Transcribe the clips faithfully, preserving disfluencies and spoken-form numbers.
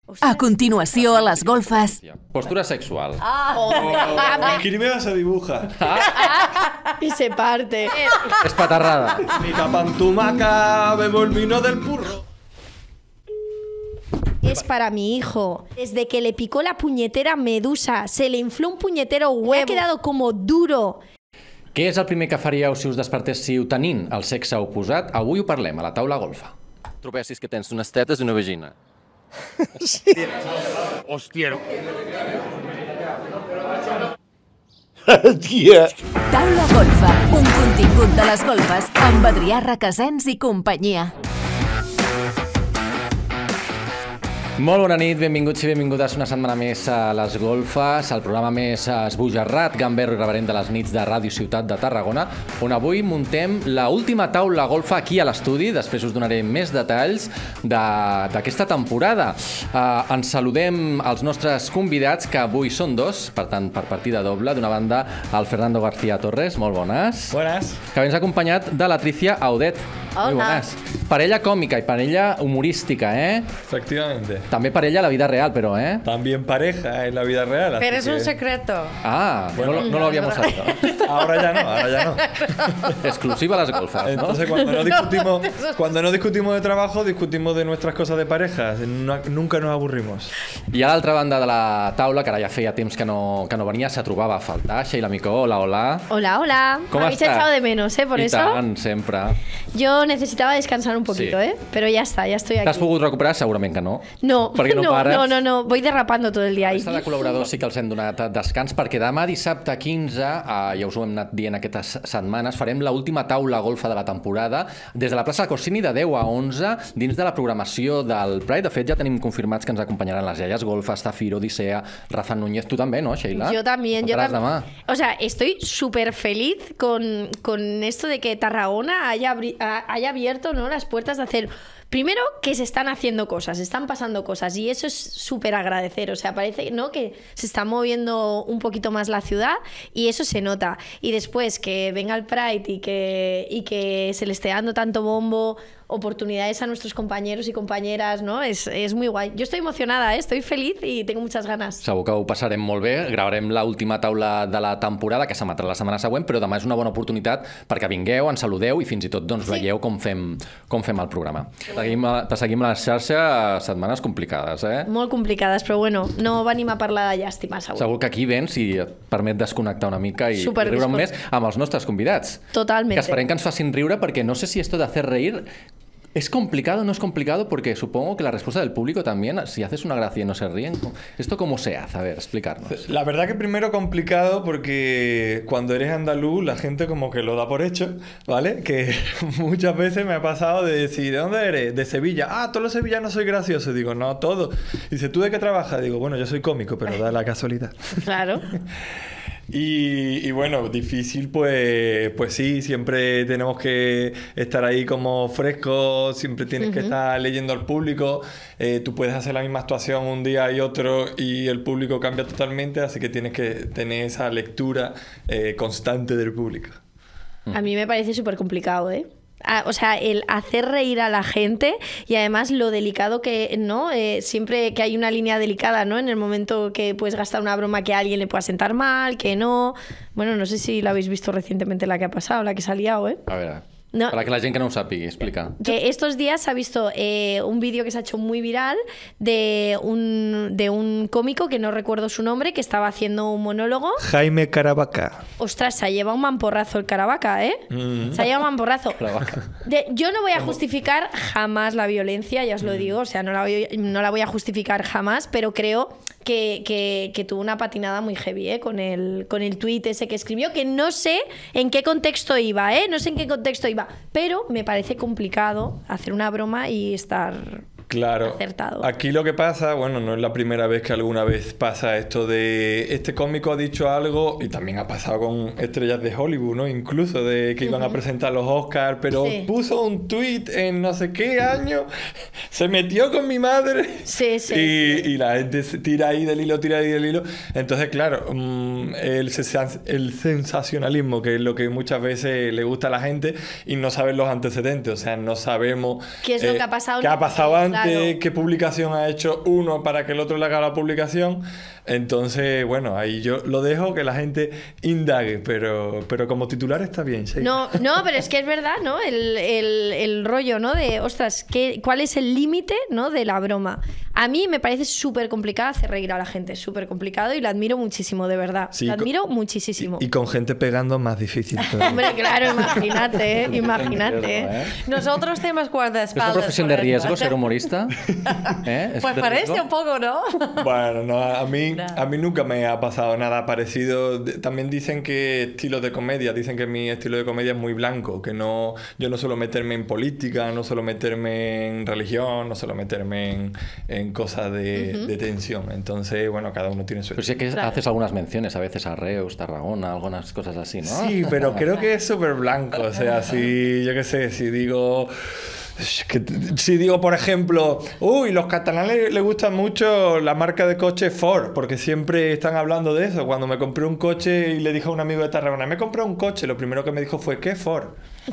A continuació, a les golfes... Postura sexual. Ah, oh, Crimea se dibuja. y se parte. Es patarrada. Mi papantumaca, bebo el vino del purro. Es para mi hijo. Desde que le picó la puñetera medusa, se le infló un puñetero huevo. Ha quedado como duro. Què és el primer que faríeu si us despertéssiu tenint el sexe oposat? Avui ho parlem a la taula golfa. Trobessis que tens unes tetes i una vagina. Sí. Hòstia. Tia. Taula golfa, un contingut de les golfes amb Adrià Requesens i companyia. Molt bona nit, benvinguts i benvingudes una setmana més a Les Golfes, el programa més esbojarrat, gamberro i reverent de les nits de Ràdio Ciutat de Tarragona, on avui muntem l'última taula golfa aquí a l'estudi. Després us donaré més detalls d'aquesta de, temporada. Uh, ens saludem als nostres convidats, que avui són dos, per tant, per partida doble. D'una banda, el Fernando García Torres, molt bones. Buenas. Que ens ha acompanyat de la Tricia Audet. Hola. Muy buenas. Parella còmica i parella humorística, eh? Efectivamente. També parella a la vida real, pero, ¿eh? También pareja en la vida real. Pero es que... un secreto. Ah, bueno, no, no lo habíamos sabido. Ahora ya no, ahora ya no. Exclusiva las golfas, ¿no? Entonces, cuando no discutimos, cuando no discutimos de trabajo, discutimos de nuestras cosas de pareja. No, nunca nos aburrimos. I a l'altra banda de la taula, que ara ja feia temps que no, que no venia, se trobava a faltar. Sheila Micó, hola, hola. Hola, hola. ¿Cómo Me habéis estás? echado de menos, ¿eh? Por I eso. tant, sempre. Yo necesitaba descansar un poquito, Sí. ¿eh? Pero ya está, ya estoy aquí. T'has pogut recuperar? Segurament que no. No, Perquè no, no, pares. no, no, no, voy derrapando todo el día ahí. La resta de col·laboradors sí que els hem donat descans, perquè demà dissabte quinze, eh, ja us ho hem anat dient aquestes setmanes, farem l'última taula golfa de la temporada des de la plaça Corsini de deu a onze dins de la programació del Pride. De fet, ja tenim confirmats que ens acompanyaran les Iaies Golfes, Zafiro, Odissea, Rafa Núñez. Tu també, ¿no, Sheila? Yo también, yo Faltaràs también. demà. O sea, estoy súper feliz con, con esto de que Tarragona haya, abri- a- haya abierto, ¿no?, las puertas de hacer... Primero, que se están haciendo cosas, están pasando cosas, y eso es súper agradecer. O sea, parece, ¿no?, que se está moviendo un poquito más la ciudad, y eso se nota. Y después, que venga el Pride y que, y que se le esté dando tanto bombo, oportunidades a nuestros compañeros y compañeras, ¿no? Es, es muy guay. Yo estoy emocionada, ¿eh? Estoy feliz y tengo muchas ganas. Segur que ho passarem molt bé. Gravarem l'última taula de la temporada, que s'emetrà la setmana següent, però demà és una bona oportunitat perquè vingueu, ens saludeu i fins i tot doncs, Sí. veieu com fem, com fem el programa. Seguim, a- te seguim a la xarxa, setmanes complicades, eh? Molt complicades, però bueno, no venim a parlar de llàstima, segur. Segur que aquí vens i et permet desconnectar una mica i, Super i riure dispos- més amb els nostres convidats. Totalmente. Que esperem que ens facin riure, perquè no sé si esto de hacer reír es complicado o no es complicado, porque supongo que la respuesta del público también, si haces una gracia y no se ríen, ¿esto cómo se hace? A ver, explicarnos. La verdad que primero complicado porque cuando eres andaluz la gente como que lo da por hecho, ¿vale? Que muchas veces me ha pasado de decir, ¿de dónde eres? De Sevilla. Ah, todos los sevillanos soy gracioso. Digo, no, todos. Dice, ¿tú de qué trabajas? Digo, bueno, yo soy cómico, pero da la casualidad. Claro. Y, y bueno, difícil pues, pues sí, siempre tenemos que estar ahí como frescos, siempre tienes uh-huh. que estar leyendo al público, eh, tú puedes hacer la misma actuación un día y otro y el público cambia totalmente, así que tienes que tener esa lectura eh, constante del público. A mí me parece súper complicado, ¿eh? Ah, o sea, el hacer reír a la gente y además lo delicado que, ¿no? Eh, siempre que hay una línea delicada, ¿no? En el momento que puedes gastar una broma que a alguien le pueda sentar mal, que no... Bueno, no sé si la habéis visto recientemente la que ha pasado, la que se ha liado, ¿eh? A ver, No. para que la gent que no ho sàpigui, explica. Que estos días se ha visto eh, un vídeo que se ha hecho muy viral de un, de un cómico, que no recuerdo su nombre, que estaba haciendo un monólogo. Jaime Caravaca. Ostras, se ha llevado un mamporrazo el Caravaca, ¿eh? Mm. Se ha llevado un mamporrazo. Caravaca. De, yo no voy a justificar jamás la violencia, ya os lo digo, o sea, no la voy, no la voy a justificar jamás, pero creo que, que, que tuvo una patinada muy heavy, ¿eh? Con el, con el tuit ese que escribió, que no sé en qué contexto iba, ¿eh? No sé en qué contexto iba, pero me parece complicado hacer una broma y estar... Claro. Acertado. Aquí lo que pasa, bueno, no es la primera vez que alguna vez pasa esto de este cómico ha dicho algo, y también ha pasado con estrellas de Hollywood, ¿no? Incluso de que iban uh-huh. a presentar los Oscars, pero sí. puso un tuit en no sé qué año, se metió con mi madre. Sí, sí. Y, y la gente se tira ahí del hilo, tira ahí del hilo. Entonces, claro, um, el, el sensacionalismo, que es lo que muchas veces le gusta a la gente, y no saben los antecedentes, o sea, no sabemos ¿Qué es eh, lo que ha pasado? ¿Qué ha pasado antes? exactamente qué publicación ha hecho uno para que el otro le haga la publicación. Entonces, bueno, ahí yo lo dejo que la gente indague, pero, pero como titular está bien. Sí. No, no, pero es que es verdad, ¿no? El, el, el rollo, ¿no? De, ostras, ¿qué, ¿cuál es el límite, ¿no? De la broma. A mí me parece súper complicado hacer reír a la gente, súper complicado y lo admiro muchísimo, de verdad. Sí, lo admiro con, muchísimo. Y, y con gente pegando más difícil. Hombre, claro, imagínate, ¿eh? Imagínate. ¿eh? Nosotros tenemos guardaespaldas. ¿Es una profesión de riesgo ser humorista? ¿Eh? ¿Es Pues de parece riesgo? un poco, ¿no? Bueno, no, a mí, a mí nunca me ha pasado nada parecido. También dicen que estilos de comedia, dicen que mi estilo de comedia es muy blanco, que no, yo no suelo meterme en política, no suelo meterme en religión, no suelo meterme en, en cosas de, uh-huh. de tensión. Entonces, bueno, cada uno tiene su... Pero sí que claro. haces algunas menciones a veces a Reus, Tarragona, algunas cosas así, ¿no? Sí, pero creo que es súper blanco. O sea, si, yo qué sé, si digo... Que, si digo, por ejemplo, uy, los catalanes les gusta mucho la marca de coche Ford, porque siempre están hablando de eso. Cuando me compré un coche y le dije a un amigo de Tarragona, me compré un coche, lo primero que me dijo fue, ¿qué Ford?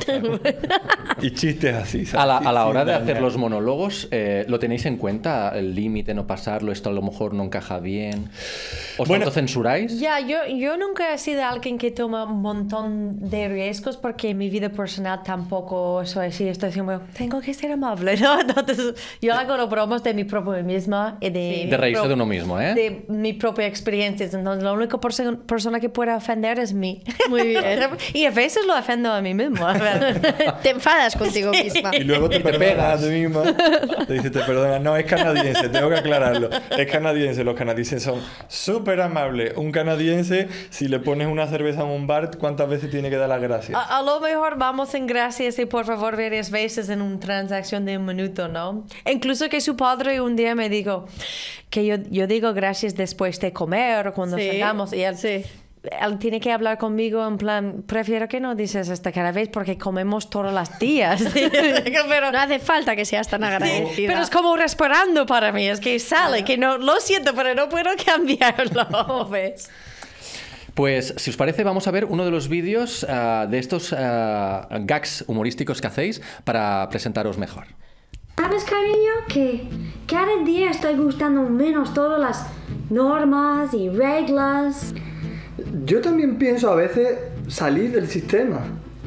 Y chistes así, ¿sabes? A la, a la hora sí, de dañar. hacer los monólogos, eh, ¿lo tenéis en cuenta? El límite, no pasarlo, esto a lo mejor no encaja bien. ¿Os Bueno, autocensuráis? Ya, yo, yo nunca he sido alguien que toma un montón de riesgos porque en mi vida personal tampoco soy así. Estoy siempre, tengo que ser amable, ¿no? Entonces, yo hago los bromas de mi propia misma y de... Sí, de reírse pro- de uno mismo, ¿eh? De mi propia experiencia. Entonces, la única perso- persona que puede ofender es mí. Muy bien. Y a veces lo ofendo a mí mismo. Te enfadas contigo misma. Y luego te, te perdonas pegas. a ti misma. Te dice, te perdona. No, es canadiense, tengo que aclararlo. Es canadiense. Los canadienses son súper amables. Un canadiense, si le pones una cerveza en un bar, ¿cuántas veces tiene que dar las gracias? A, a lo mejor vamos en gracias y por favor varias veces en una transacción de un minuto, ¿no? Incluso que su padre un día me dijo que yo, yo digo gracias después de comer o cuando Sí, cenamos y él, sí. él tiene que hablar conmigo en plan, prefiero que no dices hasta cada vez porque comemos todos los días. Pero no hace falta que seas tan agradecida. Pero es como respirando para mí, es que sale, que no, lo siento, pero no puedo cambiarlo, ¿ves? Pues, si os parece, vamos a ver uno de los vídeos uh, de estos uh, gags humorísticos que hacéis para presentaros mejor. ¿Sabes, cariño? Que cada día estoy gustando menos todas las normas y reglas. Yo también pienso a veces salir del sistema.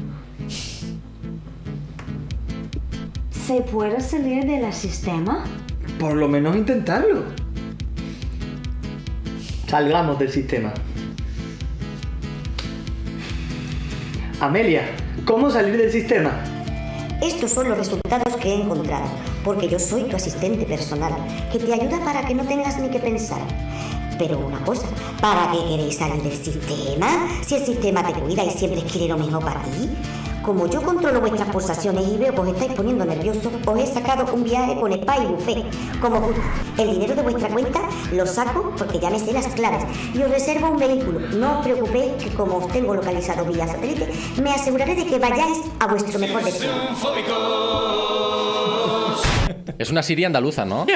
¿Se puede salir del sistema? Por lo menos intentarlo. Salgamos del sistema. Amelia, ¿cómo salir del sistema? Estos son los resultados que he encontrado, porque yo soy tu asistente personal, que te ayuda para que no tengas ni que pensar. Pero una cosa, ¿para qué queréis salir del sistema? Si el sistema te cuida y siempre quiere lo mejor para ti. Como yo controlo vuestras pulsaciones y veo que os estáis poniendo nerviosos, os he sacado un viaje con spa y buffet. Como gusto. El dinero de vuestra cuenta lo saco porque ya me sé las claves y os reservo un vehículo. No os preocupéis que como os tengo localizado vía satélite, me aseguraré de que vayáis a vuestro mejor destino. Es una Siria andaluza, ¿no?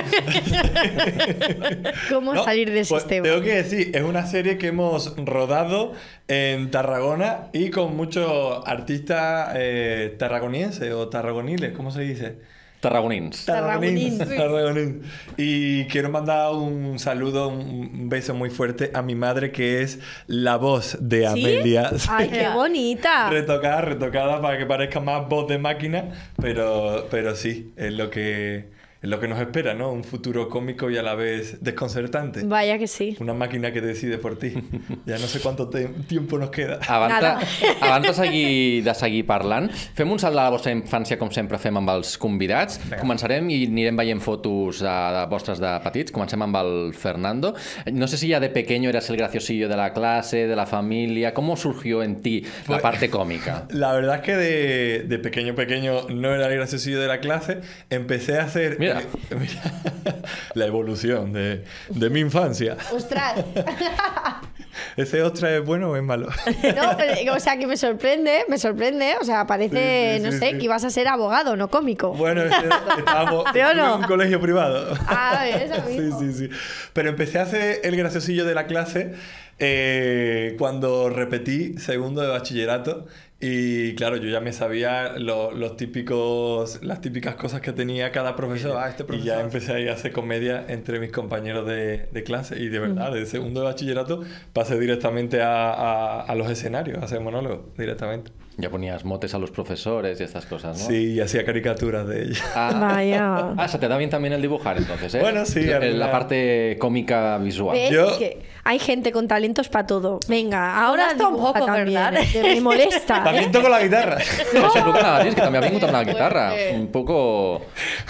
¿Cómo No, salir del pues sistema? tengo que decir, es una serie que hemos rodado en Tarragona y con muchos artistas eh, tarragonienses o tarragoniles, ¿cómo se dice? Tarragonins. Tarragonins. Tarragonins. Y quiero mandar un saludo, un beso muy fuerte a mi madre, que es la voz de Amelia. ¡Ay, qué bonita! Retocada, retocada para que parezca más voz de máquina, pero, pero sí, es lo que... Es lo que nos espera, ¿no? Un futuro cómico y a la vez desconcertante. Vaya que sí. Una máquina que decide por ti. Ja no sé quant te tiempo nos queda. Abans de, Nada. abans de, seguir, de seguir parlant, fem un salt de la vostra infància, com sempre fem amb els convidats. Vinga. Començarem i anirem veient fotos de, de vostres de petits. Comencem amb el Fernando. No sé si ya de pequeño eras el graciosillo de la clase, de la familia. ¿Cómo surgió en ti la Pues- parte cómica? La verdad es que de, de pequeño pequeño no era el graciosillo de la clase. Empecé a hacer... Mira. eh, mira, la evolución de, de mi infancia. ¡Ostras! ¿Ese ostras es bueno o es malo? No, pero, o sea, que me sorprende, me sorprende. O sea, parece, Sí, sí, no sí, sé, sí. que ibas a ser abogado, no cómico. Bueno, es que estábamos ¿Sí o no? en un colegio privado. Ah, es lo Sí, mismo. sí, sí. Pero empecé a hacer el graciosillo de la clase eh, cuando repetí segundo de bachillerato. Y claro, yo ya me sabía lo- los típicos, las típicas cosas que tenía cada profesor. Ah, este Y profesor. ya empecé a ir a hacer comedia entre mis compañeros de, de clase. Y de verdad, de segundo de bachillerato pasé directamente a, a- a los escenarios, a hacer monólogos directamente. Ya ponías motes a los profesores y estas cosas, ¿no? Sí, y hacía caricaturas de ellos. Ah, Vaya. ah, se te da bien también el dibujar, entonces, ¿eh? Bueno, sí, La, alguna- la parte cómica visual. ¿Ves? Yo- Que hay gente con talentos para todo. Venga, ahora Ahora dibuja tampoco, también, ¿verdad? eh, que me molesta. ¿eh? También toco la guitarra. No, sempre que nada, es que también ha vingut amb la guitarra. Un poco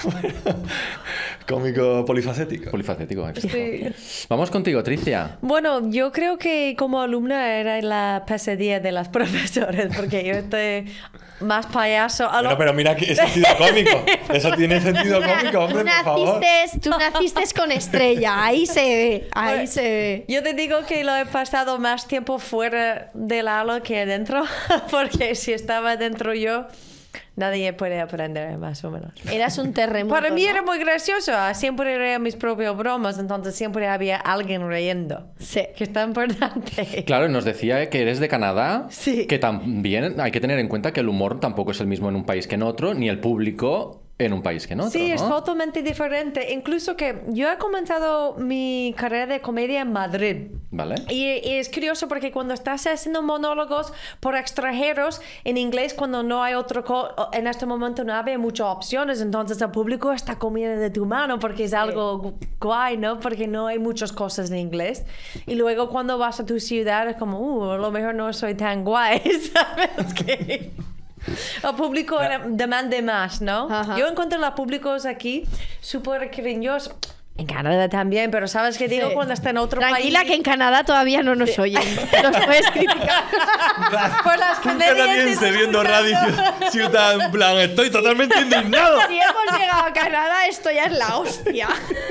Cómico polifacético. polifacético. exacto. Vamos contigo, Tricia. Bueno, yo creo que como alumna era la pesadilla de las profesores, porque yo estoy más payaso. A lo- Bueno, pero mira que es sentido cómico. Eso tiene sentido cómico, hombre, Tú por favor. naciste, tú naciste con estrella, ahí se ve, ahí Bueno, se ve. Yo te digo que lo he pasado más tiempo fuera del aula que adentro, porque si estaba dentro yo, nadie puede aprender más o menos. Eras un terremoto. Para mí ¿no? era muy gracioso, siempre reía mis propias bromas, entonces siempre había alguien riendo. Sí. Que está importante. Claro, y nos decía que eres de Canadá, Sí. que también hay que tener en cuenta que el humor tampoco es el mismo en un país que en otro, ni el público en un país que en otro, Sí, ¿no? es totalmente diferente. Incluso que yo he comenzado mi carrera de comedia en Madrid. Vale. Y, y es curioso porque cuando estás haciendo monólogos por extranjeros en inglés, cuando no hay otro, co- en este momento no había muchas opciones, entonces el público está comiendo de tu mano porque es algo gu- guay, ¿no? Porque no hay muchas cosas en inglés. Y luego cuando vas a tu ciudad es como, uh, a lo mejor no soy tan guay, ¿sabes? Que el público era- demanda más, ¿no? Ajá. Yo encuentro los públicos aquí súper cariñosos. En Canadá también, pero ¿sabes qué digo? Sí. Cuando está en otro Tranquila, país... que en Canadá todavía no nos oyen. Nos puedes criticar. Por las Un canadienses canadiense viendo radio ciudad en plan, estoy totalmente indignado. Si hemos llegado a Canadá, esto ya es la hostia.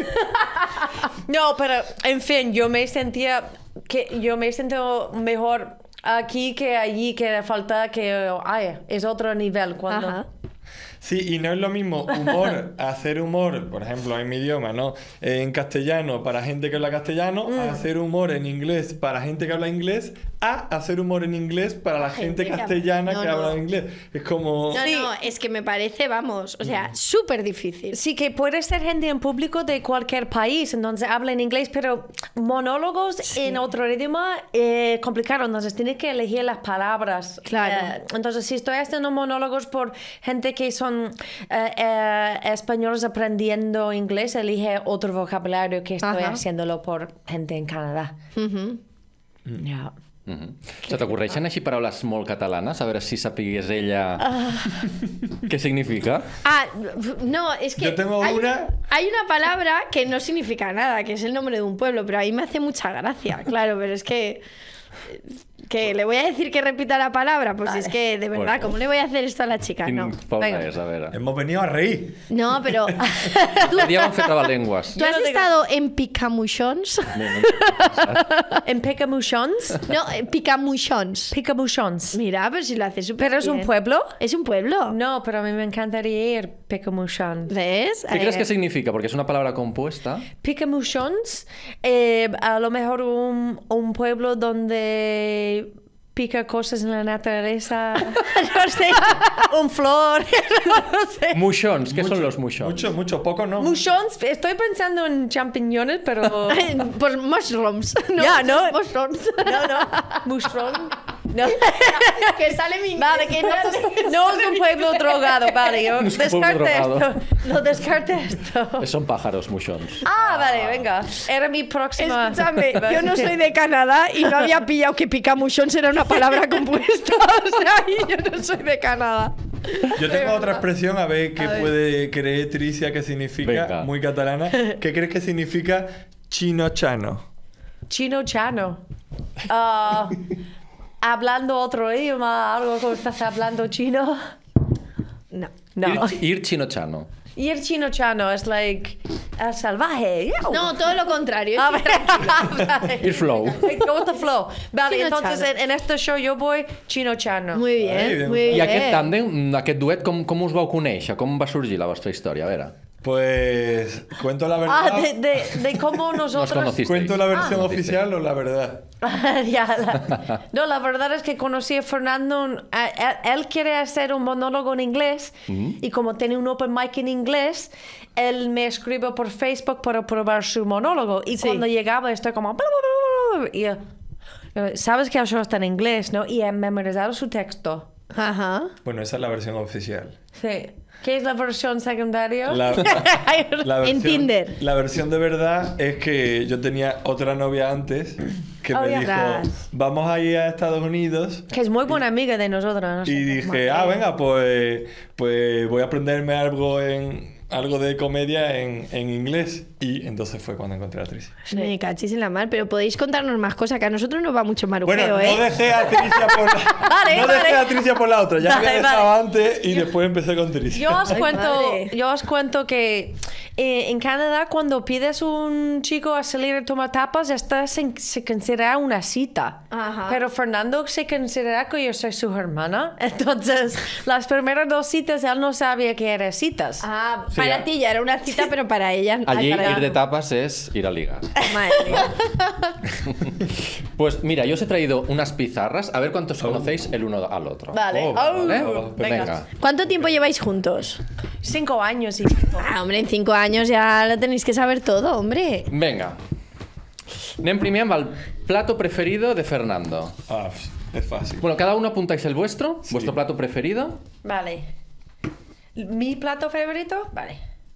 No, pero en fin, yo me sentía que yo me siento mejor aquí que allí, que falta que ay, es otro nivel cuando Ajá. Sí, y no es lo mismo humor, hacer humor, por ejemplo, en mi idioma, ¿no? En castellano para gente que habla castellano, a hacer humor en inglés para gente que habla inglés, a hacer humor en inglés para la gente, gente que- castellana no, que no. habla inglés. Es como... No, Sí. no, es que me parece, vamos, o sea, súper difícil. Sí, que puede ser gente en público de cualquier país, entonces habla en inglés, pero monólogos en otro idioma eh, complicado, entonces tienes que elegir las palabras. Claro. Eh, entonces, si estoy haciendo monólogos por gente que son eh, eh, españoles aprendiendo inglés, elige otro vocabulario que estoy Ajá. haciéndolo por gente en Canadá. Ujú. Ya. Mhm. Se t'ocorreixen així paraules molt catalanes? A veure si sapigués ella què significa. Ah, no, es que Yo tengo hay, una- hay una palabra que no significa nada, que es el nombre de un pueblo, pero a mí me hace mucha gracia, claro, pero es que... Que le voy a decir que repita la palabra, pues es que, de verdad, Bueno. ¿cómo le voy a hacer esto a la chica? Quin No. pobre Venga. és, a veure. Hemos venido a reír. No, pero... Un dia vam fer trabalengües. ¿Tú has no tengo- estado en Picamuchons? ¿En Picamuchons? No, en Picamuchons. Picamuchons. Mira, pero si lo haces súper ¿Pero es un bien. pueblo? Es un pueblo. No, pero a mí me encantaría ir Picamuchons. ¿Ves? Què creus Eh, que significa? Perquè és una paraula compuesta. Picamuchons, eh, a lo mejor un, un pueblo donde pica cosas en la naturaleza, no sé, un flor, no sé. Moixons, què són los moixons? Mucho, mucho, poco no. Mushons, estoy pensando en champiñones, pero... Pues mushrooms. No, Ya, ¿no? Mushrooms. No, no, mushroom. No. Que sale mi Vale, que no, no es un pueblo drogado, vale, yo No es un pueblo descarte drogado. esto, lo descarte esto. Són pájaros, moixons. Ah, vale, venga, era mi próxima... Escúchame, yo no soy de Canadá y no había pillado que picamuchons era una palabra compuesta. O sea, y yo no soy de Canadá. Yo tengo otra expresión, a ver qué puede creer Tricia que significa, Venga. muy catalana. ¿Qué crees que significa chino-chano? Chino chano. Ah, hablando otro idioma, algo que estás hablando chino. No, no. Ir, ir chino-chano. Ir chino chano es like uh, salvaje. No, todo lo contrario. A ver, vale. Ir flow. Go with the flow. Vale, Chino entonces chano. en, en este show yo voy chino chano. Muy bien, Ay, bien. muy bien. I aquest tàndem, aquest duet, com, com us vau conèixer? Com va sorgir la vostra història? A veure. Pues cuento la verdad. Ah, de, de, de cómo nosotros... conocisteis. ¿Cuento la versión Ah. oficial o la verdad? Ya, la- no, la verdad es que conocí a Fernando. a- Él, él quiere hacer un monólogo en inglés y como tiene un open mic en inglés, él me escribe por Facebook para probar su monólogo. Y Sí. cuando llegaba estoy como... bla, bla, bla, bla, y yo, eh, sabes que el show está en inglés, ¿no? Y he memorizado su texto. Ajá. Bueno, esa es la versión oficial. Sí. ¿Qué es la versión secundaria? La, la versión, En Tinder. La versión de verdad es que yo tenía otra novia antes que Oh, me ya. dijo, Ostras. vamos a ir a Estados Unidos. Que es muy buena amiga de nosotros. ¿no? Y dije, ah, venga, pues, pues voy a aprenderme algo en algo de comedia en, en inglés. Y entonces fue cuando encontré a Tricia. Me cachis en la mar, pero podéis contarnos más cosas, que a nosotros nos va mucho marujeo, Bueno, ¿eh? no dejé a Tricia por la, Vale, no vale. dejé a Tricia por la otra. Ya Vale, había dejado vale. antes y después empecé con Tricia. Yo os Ay, cuento, madre. yo os cuento que eh, en Canadá cuando pides un chico a salir a tomar tapas, esta se, se considera una cita. Ajá. Pero Fernando se considera que yo soy su hermana. Entonces, las primeras dos citas él no sabía que eran citas. Ah, Sí, para ah. ti ya era una cita, pero para ella... Allí Ay, para ir ella de no. tapas es ir a ligar. Madre mía. Pues mira, yo os he traído unas pizarras, a ver cuántos conocéis el uno al otro. Vale. Oh, Oh, ¿Vale? venga. Venga. ¿Cuánto tiempo lleváis juntos? Cinco años y... Ah, hombre, en cinco años ya lo tenéis que saber todo, hombre. Venga. Anem primer amb el plato preferido de Fernando. Ah, es fácil. Bueno, cada uno apuntáis el vuestro, vuestro plato preferido. Vale. ¿Mi plato favorito? Vale.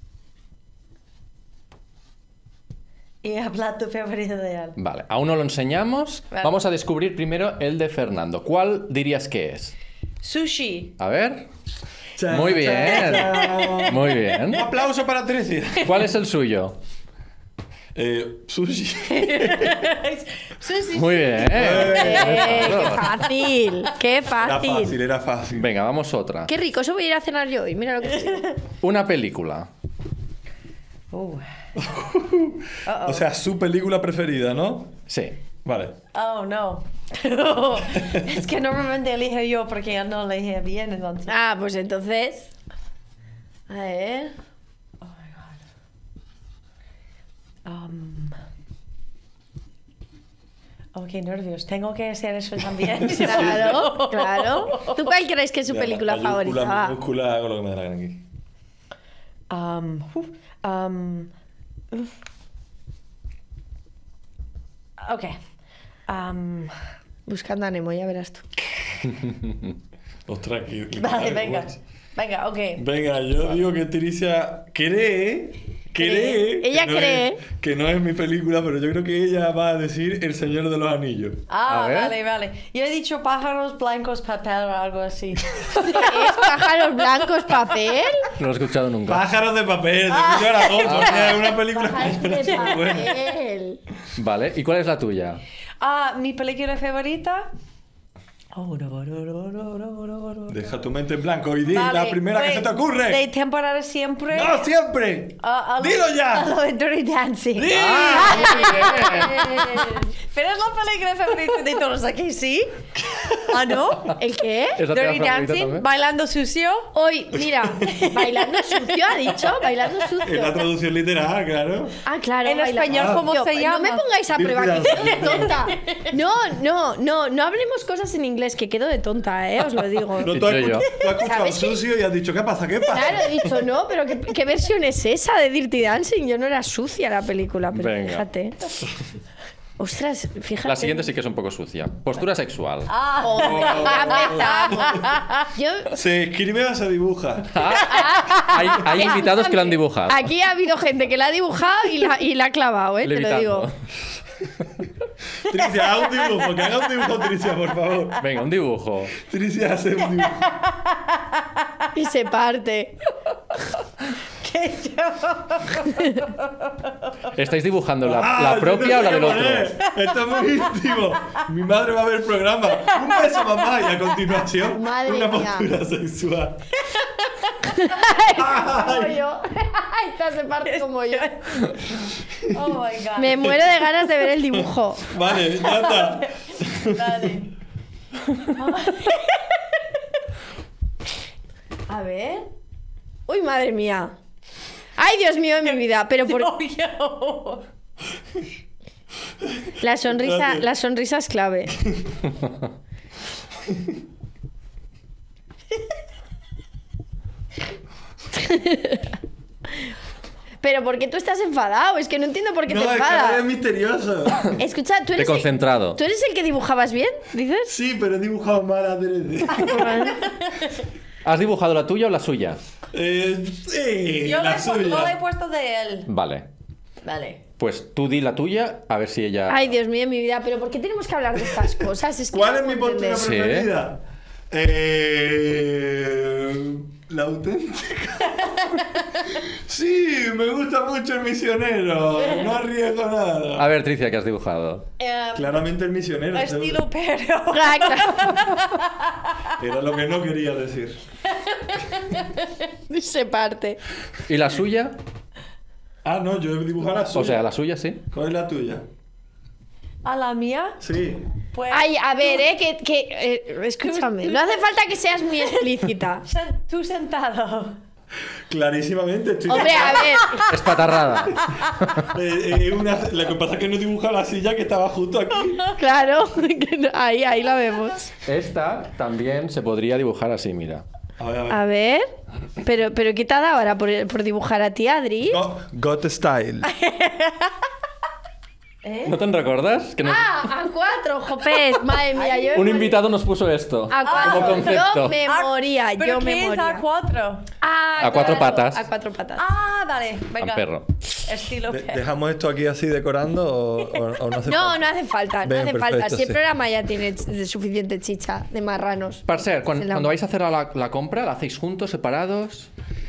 Y el plato favorito de él. Vale, a uno lo enseñamos. Vale. Vamos a descubrir primero el de Fernando. ¿Cuál dirías que es? Sushi. A ver. Muy bien. Muy Un bien. aplauso para Tricia. ¿Cuál es el suyo? Eh, sushi. Sushi. Muy bien. Eh, ¡Qué fácil! ¡Qué Era fácil! fácil, era fácil. Venga, vamos otra. ¡Qué rico! Eso voy a ir a cenar yo hoy. Mira lo que estoy. Una película. Oh. O sea, su película preferida, ¿no? Sí. Vale. Oh, no. Es que normalmente elijo yo porque él no elige bien, entonces. Ah, pues entonces... A ver... Um... Oh, qué nervios. Tengo que hacer eso también. Claro, claro. ¿Tú cuál crees que es su Ya, película mayúscula, favorita? Va. minúscula, hago lo que me da la gana aquí. Um, uf, um, uf. Ok. Um, Buscando a Nemo, ya verás tú. Ostras, que... que- vale, que- venga. what? Venga, ok. Venga, yo digo que Tricia cree... Cree... Ella que no cree. es- que no es mi película, pero yo creo que ella va a decir El Señor de los Anillos. Ah, A ver. vale, vale. Yo he dicho pájaros blancos, papel o algo así. ¿Es pájaros blancos papel? No lo he escuchado nunca. Pájaros de papel, de Emilio Aragón, porque es una película Pájaros que de es muy buena. papel. Vale, ¿y cuál es la tuya? Ah, mi película favorita. Oh, no, no, no, no, no, no, no. Deja tu mente en blanco y di Vale, la primera que de- se te ocurre. De temporada siempre. ¡No, siempre! Ah, a lo- ¡Dilo ya! A lo de Dirty Dancing. ¡Sí! ¡Ah, muy bien! Pero es la película favorita de todos aquí, ¿sí? ¿Ah, no? ¿El qué? ¿Es la tuya Dirty favorita Dancing, también? bailando sucio. Hoy, mira, bailando sucio, ha dicho, bailando Es la sucio. traducción literal, claro. Ah, claro. En bailando español, ¿cómo sucio. se llama? No me pongáis a prueba, que Dirty quedo de tonta. No, no, no, no hablemos cosas en inglés, que quedo de tonta, ¿eh? Os lo digo. No, tú Dicho has, yo. escuchado- tú has escuchado ¿Sabes qué? sucio y has dicho, ¿qué pasa? ¿Qué pasa? Claro, he dicho no, pero ¿qué, qué versión es esa de Dirty Dancing? Yo no era sucia la película, pero Venga. fíjate. Ostras, fíjate. La siguiente sí que es un poco sucia. Postura sexual. Joder, ya empezamos. Yo... ¿Se escribe o se dibuja? Ah, hay, hay invitados que lo han dibujado. Aquí ha habido gente que la ha dibujado y la, y la ha clavado, ¿eh? Te lo Levitando. digo. Tricia, haga un dibujo, que haga un dibujo, Tricia, por favor. Venga, un dibujo. Tricia, hace un dibujo. Y se parte. Que yo. ¿Estáis dibujando la, Ah, la yo propia o la sé del qué otro? poner. Esto es muy íntimo. Mi madre va a ver el programa. Un beso, mamá. Y a continuación, Madre una mía. postura sexual. Como yo. Esta se parte como yo. Oh my god. Me muero de ganas de ver el dibujo. Vale, ya está. Dale. A ver. Uy, madre mía. Ay, Dios mío de mi vida, pero por... La sonrisa, la sonrisa es clave. Pero ¿por qué tú estás enfadado? Es que no entiendo por qué no, te enfadas. No, es misterioso. Escucha, ¿tú eres, Te concentrado. El, ¿tú eres el que dibujabas bien, dices? Sí, pero he dibujado mal a Teresa. ¿Has dibujado la tuya o la suya? Eh, sí, Yo la le, suya. no le he puesto de él. Vale. Vale. Pues tú di la tuya, a ver si ella... Ay, Dios mío de mi vida, pero ¿por qué tenemos que hablar de estas cosas? Es que ¿Cuál no es mi puedo postura entender. preferida? Eh, la auténtica. Sí, me gusta mucho el misionero. No arriesgo nada. A ver, Tricia, ¿qué has dibujado? Eh, Claramente el misionero. estilo perro. Era lo que no quería decir. Se parte. ¿Y la suya? Ah, no, yo he dibujado la suya. O sea, la suya, sí. ¿Cuál es la tuya? ¿A la mía? Sí. Pues... Ay, a ver, eh, que... que eh, escúchame, no hace falta que seas muy explícita. Sen- Tú sentado. Clarísimamente estoy... Hombre, a ver... Es patarrada. Eh, eh, una... Lo que pasa es que no he dibujado la silla que estaba justo aquí. Claro, ahí, ahí la vemos. Esta también se podría dibujar así, mira. A ver, a ver. A ver... Pero, pero ¿qué te ha dado ahora por, por dibujar a ti, Adri? Go- Got Style. ¿Eh? ¿No te recordas? Que nos- Ah, a cuatro, jopet, madre mía. Yo Un me invitado nos puso esto. A como cuatro. concepto. Yo me moría, ¿Pero yo qué me es moría. a cuatro? Ah, A cuatro claro, patas. A cuatro patas. Ah, vale. Venga. Al perro. Estilo De- perro. ¿Dejamos esto aquí así decorando o, o- o no hace No, falta? no hace falta, no Bien, hace perfecto, falta. Si el sí. programa ya tiene ch- suficiente chicha de marranos. Per cert, quan, Se la- cuando vais a hacer la, la compra, ¿la hacéis juntos, separados?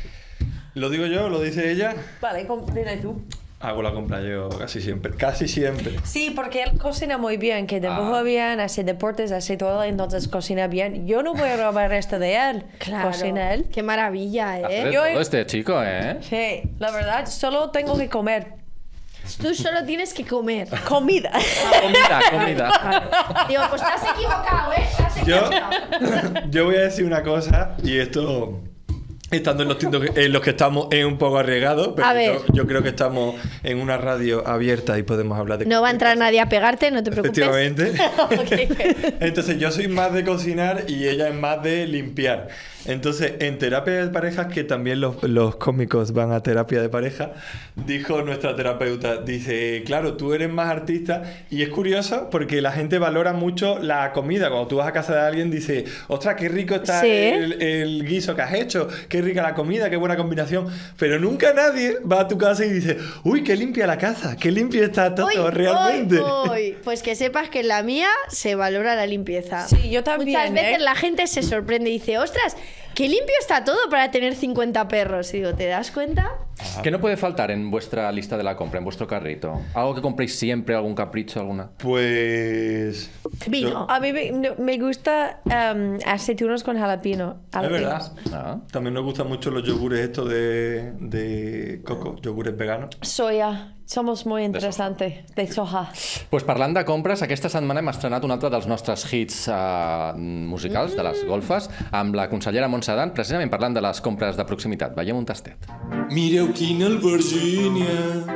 ¿Lo digo yo? ¿Lo dice ella? Vale, com- dile tú. Hago la compra yo casi siempre. Casi siempre. Sí, porque él cocina muy bien, que dibuja Ah. bien, hace deportes, hace todo, entonces cocina bien. Yo no voy a robar esto de él. Claro. Cocina él. Qué maravilla, Hace ¿eh? de Yo- todo este chico, ¿eh? Sí, la verdad, solo tengo que comer. Tú solo tienes que comer. Comida. Comida, comida. Digo, pues te has equivocado, ¿eh? Te has Yo, equivocado. yo voy a decir una cosa, y esto, estando en los tintos en los que estamos, es un poco arriesgado, pero A ver. yo, yo creo que estamos en una radio abierta y podemos hablar de... No va a entrar nadie a pegarte, no te preocupes. Efectivamente. Entonces yo soy más de cocinar y ella es más de limpiar. Entonces, en terapia de parejas, que también los, los cómicos van a terapia de pareja, dijo nuestra terapeuta, dice, claro, tú eres más artista, y es curioso porque la gente valora mucho la comida. Cuando tú vas a casa de alguien, dice, ostras, qué rico está Sí. el, el guiso que has hecho, qué rica la comida, qué buena combinación. Pero nunca nadie va a tu casa y dice, uy, qué limpia la casa, qué limpio está todo, Uy, realmente. uy, uy. Pues que sepas que en la mía se valora la limpieza. Sí, yo también, Muchas veces ¿eh? la gente se sorprende y dice, ostras, qué limpio está todo para tener cincuenta perros. Y digo, ¿te das cuenta? ¿Qué no puede faltar en vuestra lista de la compra, en vuestro carrito? ¿Algo que compréis siempre, algún capricho, alguna? Pues... Vino. A mí me, no- me gusta um, aceitunas con jalapeno. Es Jalapeno. verdad. Ah. También nos gustan mucho los yogures estos de, de coco, yogures veganos. Soya. Somos muy interesantes. De soja. Pues parlant de compres, aquesta setmana hem estrenat un altre dels nostres hits uh, musicals, de les golfes, amb la consellera Montserrat, precisament parlant de les compres de proximitat. Veiem un tastet. Mireu quina albergínia,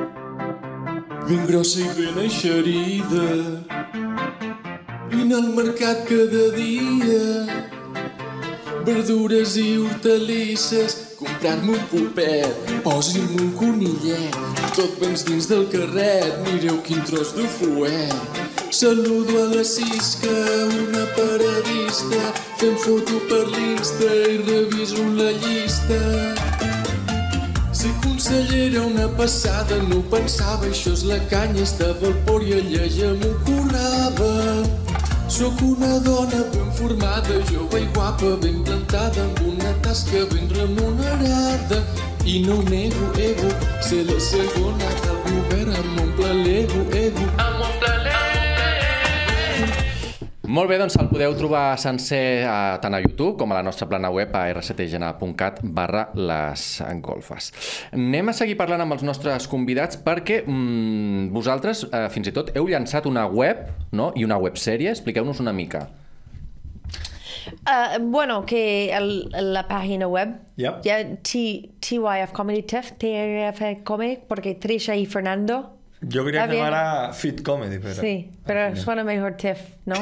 ben grossa i ben eixerida. Vine al mercat cada dia, verdures i hortalisses, comprar-me un pulpet, posi'm un conillet, tot bens dins del carret, mireu quin tros de fuet. Saludo a la Cisca, una paradista, fem foto per l'Insta i reviso la llista. Ser consellera una passada, no ho pensava, això és la canya, estava al por i ella ja m'ho currava. Sóc una dona ben formada, jove i guapa, ben plantada, amb una tasca ben remunerada. I no ho nego, ego, ser la segona del govern, em omple l'ego, ego. Em omple l'ego. Molt bé, doncs el podeu trobar sencer a, tant a YouTube com a la nostra plana web a r s t g n punt cat barra les golfes. Anem a seguir parlant amb els nostres convidats perquè mmm, vosaltres eh, fins i tot heu llançat una web, no? I una websèrie. Expliqueu-nos una mica. Uh, bueno, que el, la página web, Yep. ya T, TYF Comedy, T Y F Comedy, porque Trisha y Fernando. Yo quería Está que bien. llamara Fit Comedy, pero... Sí, pero suena mejor T I F, ¿no?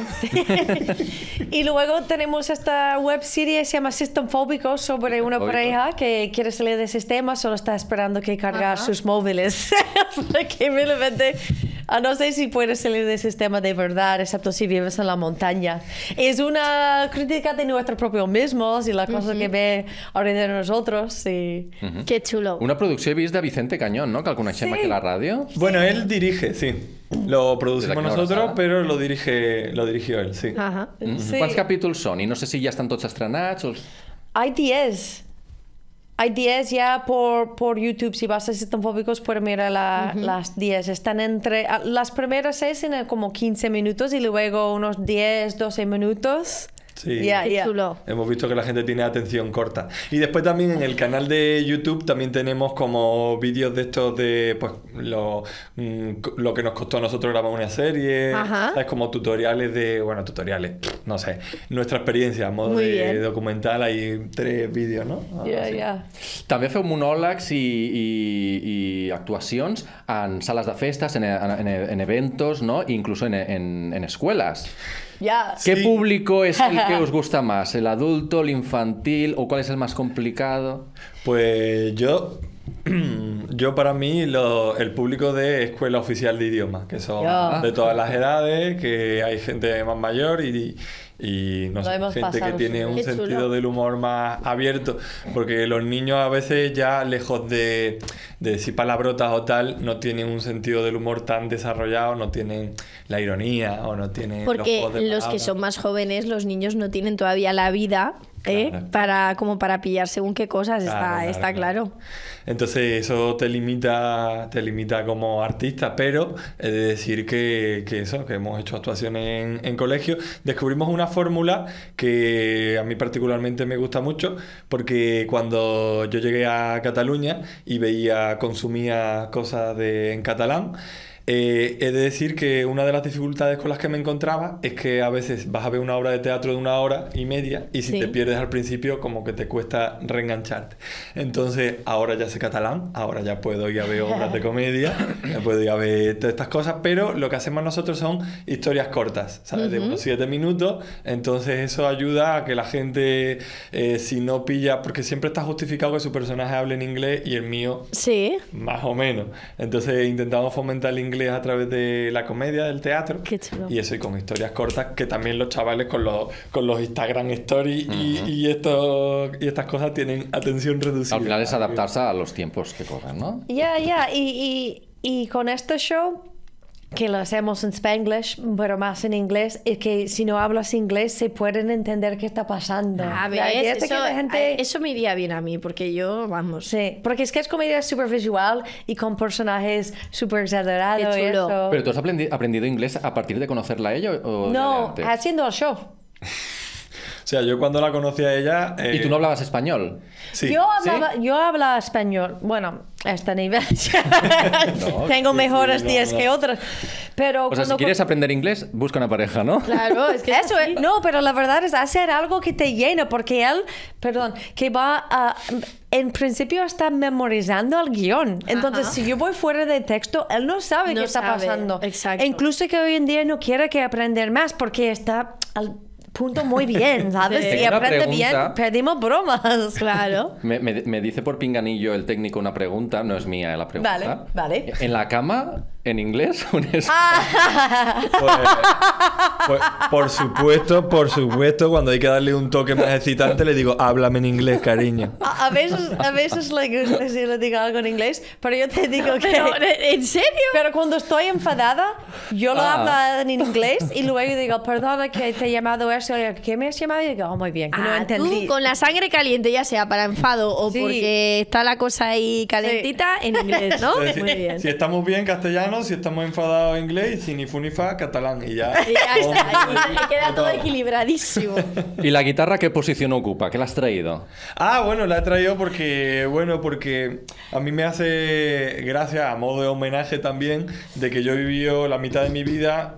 Y luego tenemos esta web serie, se llama Systemfóbicos, sobre una Systemfóbicos. pareja que quiere salir del sistema, solo está esperando que cargar Ajá. sus móviles. Porque realmente, ah, no sé si puedes salir del sistema de verdad, excepto si vives en la montaña. Es una crítica de nuestros propios mismos y las cosas que ve alrededor de nosotros. Y... Mhm. Que xulo. Una producció he vist de Vicente Cañón, no? Que el coneixem Sí. aquí a la ràdio. Bueno, él dirige, sí. Lo producimos Desde aquí una nosotros, abraçada. pero lo dirige, lo dirigió él, sí. Ajá. Mhm. Sí. Quants capítols són? I no sé si ja estan tots estrenats o... Hay diez. Hay diez ya por, por YouTube. Si vas a Systemfóbicos, puedes mirar la- las diez. Están entre... ah, Las primeras seis en como quince minutos y luego unos diez, doce minutos. Sí. Ya, Qué ya. chulo. Hemos visto que la gente tiene atención corta. Y después también en el canal de YouTube también tenemos como vídeos de estos de pues lo, mm, lo que nos costó a nosotros grabar una serie, Ajá. ¿sabes? Como tutoriales de, bueno, tutoriales, no sé, nuestra experiencia a modo Muy de bien. documental, hay tres vídeos, ¿no? Algo Ya, así. ya. També feu monòlegs i, i, i actuacions en sales de festes, en, en, en eventos, ¿no? Incluso en, en, en escuelas. Ya. ¿Qué Sí. público es el que os gusta más? ¿El adulto, el infantil o cuál es el más complicado? Pues yo, yo para mí lo- el público de Escuela Oficial de Idiomas, que son Ya. de todas las edades, que hay gente más mayor y, y no Lo sé, hemos gente que pasado tiene un súper. Qué sentido chulo. del humor más abierto, porque los niños a veces ya lejos de, de decir palabrotas o tal, no tienen un sentido del humor tan desarrollado, no tienen la ironía o no tienen Porque los juegos de los que palabras. son más jóvenes, los niños no tienen todavía la vida, ¿eh? Claro. Para, como para pillar según qué cosas, Claro, está, claro, está claro. claro. Entonces eso te limita, te limita como artista, pero he de decir que, que eso, que hemos hecho actuaciones en, en colegio. Descubrimos una fórmula que a mí particularmente me gusta mucho, porque cuando yo llegué a Cataluña y veía, consumía cosas de, en catalán, Eh, he de decir que una de las dificultades con las que me encontraba es que a veces vas a ver una obra de teatro de una hora y media y si Sí. te pierdes al principio como que te cuesta reengancharte. Entonces ahora ya sé catalán, ahora ya puedo ir a ver obras de comedia, ya puedo ir a ver todas estas cosas, pero lo que hacemos nosotros son historias cortas, ¿sabes? De unos siete minutos, entonces eso ayuda a que la gente, eh, si no pilla, porque siempre está justificado que su personaje hable en inglés y el mío Sí. más o menos. Entonces intentamos fomentar el inglés a través de la comedia, del teatro. Qué chulo. Y eso, y con historias cortas, que también los chavales con los, con los Instagram Stories y, y, esto, y estas cosas tienen atención reducida. Al final es adaptarse a los tiempos que corren, ¿no? Ya, ya. Y, y, y con este show, que lo hacemos en Spanglish, pero más en inglés, es que si no hablas inglés se pueden entender qué está pasando. A La ver, idea es eso, que la gente... eso me iría bien a mí, porque yo, vamos... Sí, porque es que es comedia súper visual y con personajes súper exagerados. Qué y chulo. eso. ¿Pero tú has aprendi- aprendido inglés a partir de conocerla a ella o o No, de antes? haciendo el show. O sea, yo cuando la conocí a ella... eh, ¿Y tú no hablabas español? Sí. Yo hablaba, yo hablaba español, bueno, a este nivel. No, Tengo sí, mejores sí, no, días no. que otros. Pero O sea, si cuando- quieres aprender inglés, busca una pareja, ¿no? Claro, es que es Eso así. es, no, pero la verdad es hacer algo que te llena, porque él, perdón, que va a, en principio está memorizando el guión. Entonces, Ajá. si yo voy fuera de texto, él no sabe No qué está sabe, pasando. exacto. E incluso que hoy en día no quiere que aprender más, porque está al punto muy bien, ¿sabes? Sí. Si Tengo una aprende pregunta. bien, pedimos bromas. Claro. Me, me- me dice por pinganillo el técnico una pregunta, no es mía la pregunta. Vale, vale. ¿En la cama, en inglés o en español? Ah. Pues, pues, por supuesto, por supuesto, cuando hay que darle un toque más excitante, le digo, háblame en inglés, cariño. A, a veces, a veces le gusta si le digo algo en inglés, pero yo te digo que... Pero, ¿en serio? Pero cuando estoy enfadada, yo lo Ah. hablo en inglés y luego digo, perdona que te he llamado eso. Y yo, ¿qué me has llamado? Y digo, oh, muy bien, que no Ah, entendí. tú con la sangre caliente, ya sea para enfado o Sí. porque está la cosa ahí calentita, en inglés, ¿no? Entonces, Muy si, bien. si estamos bien castellano, si estamos enfadados inglés, y si ni fu ni fa, catalán. Y ya. Y ya está, Hombre, y queda todo todo. equilibradísimo. ¿Y la guitarra qué posición ocupa? ¿Qué la has traído? Ah, bueno, la he traído porque, bueno, porque a mí me hace gracia, a modo de homenaje también, de que yo he vivido la mitad de mi vida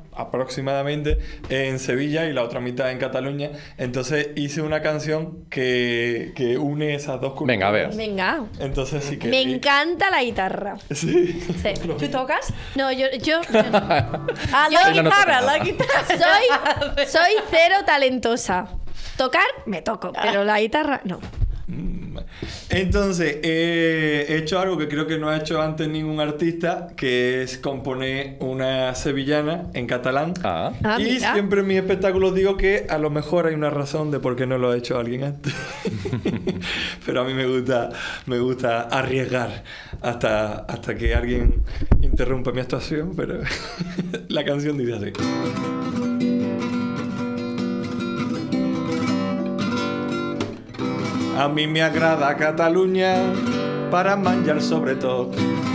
aproximadamente en Sevilla y la otra mitad en Cataluña. Entonces hice una canción que, que une esas dos culturas. Venga, a ver. Venga. Entonces sí que... Me encanta la guitarra. Sí. Sí. ¿Tú tocas? No, yo... yo Ah, Yo- la Ella no guitarra, toca la nada. guitarra. soy, soy cero talentosa. Tocar, me toco, pero la guitarra, no. Entonces, he hecho algo que creo que no ha hecho antes ningún artista, que es componer una sevillana en catalán. Ah. Ah, y mira. siempre en mis espectáculos digo que a lo mejor hay una razón de por qué no lo ha hecho alguien antes. Pero a mí me gusta, me gusta arriesgar hasta, hasta que alguien interrumpa mi actuación, pero la canción dice así. A mi me agrada Catalunya para menjar sobretot.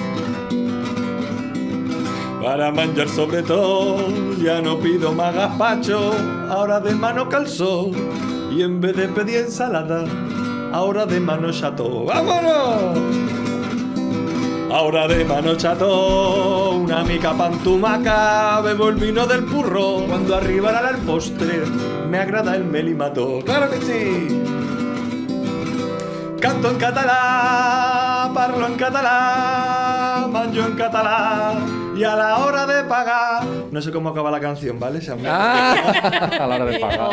Para menjar sobretot ya no pido más gazpacho, ahora de mano calzó y en vez de pedir ensalada, ahora de mano chato. ¡Vámonos! Ahora de mano chato, una mica pantumaca, bebo el vino del purro, cuando arribará el postre, me agrada el melimato. ¡Claro que sí! Canto en català, parlo en català, manjo en català y a la hora de pagar... No sé cómo acaba la canción, ¿vale? Se me- Ah, a l'hora de pagar.